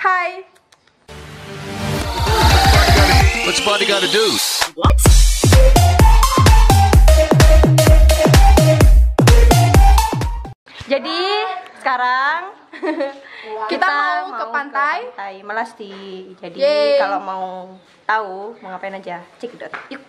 Hai. What's the party gotta do? Jadi sekarang Kita mau ke pantai Melasti. Jadi Yeay. kalau mau tahu mau ngapain aja, cekidot. Yuk.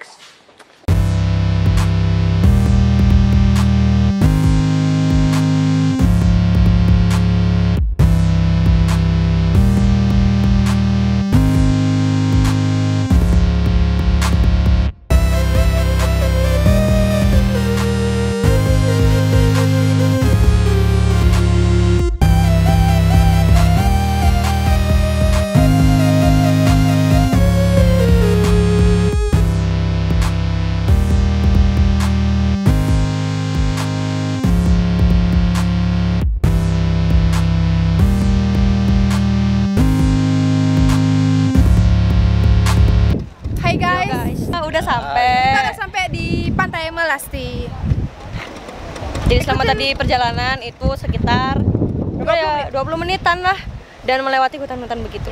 Hai guys, Udah sampai. kita udah sampai di Pantai Melasti. Jadi selama tadi perjalanan itu sekitar 20 menitan lah dan melewati hutan-hutan begitu.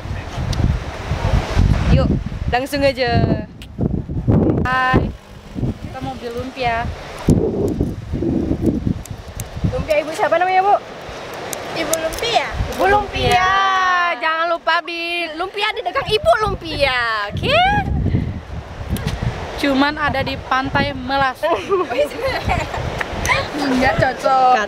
Yuk, langsung aja. Hai, kita mau beli lumpia. Lumpia ibu siapa namanya bu? Ibu Lumpia. Ibu Lumpia. Jangan lupa beli lumpia di dekat Ibu Lumpia, oke? Cuman ada di Pantai Melasti. Nggak cocok.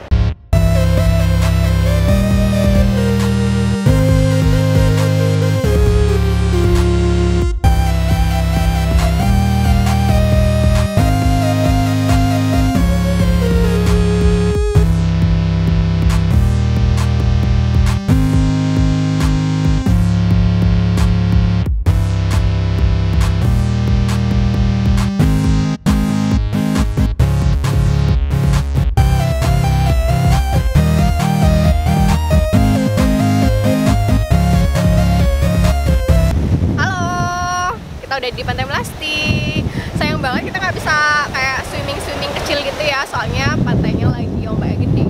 Udah di Pantai Melasti. Sayang banget kita nggak bisa kayak swimming kecil gitu ya, soalnya pantainya lagi ombaknya gede.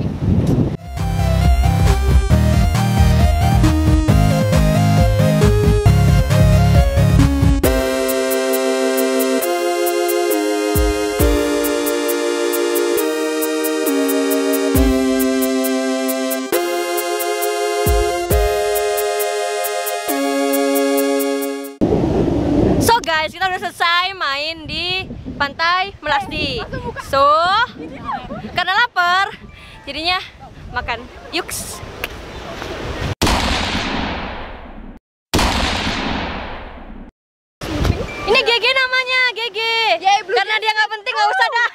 So guys, kita udah selesai main di Pantai Melasti. So, karena lapar, jadinya makan. Yuks. Ini GG namanya, GG. Yay, Blue Karena dia nggak penting, nggak usah dah.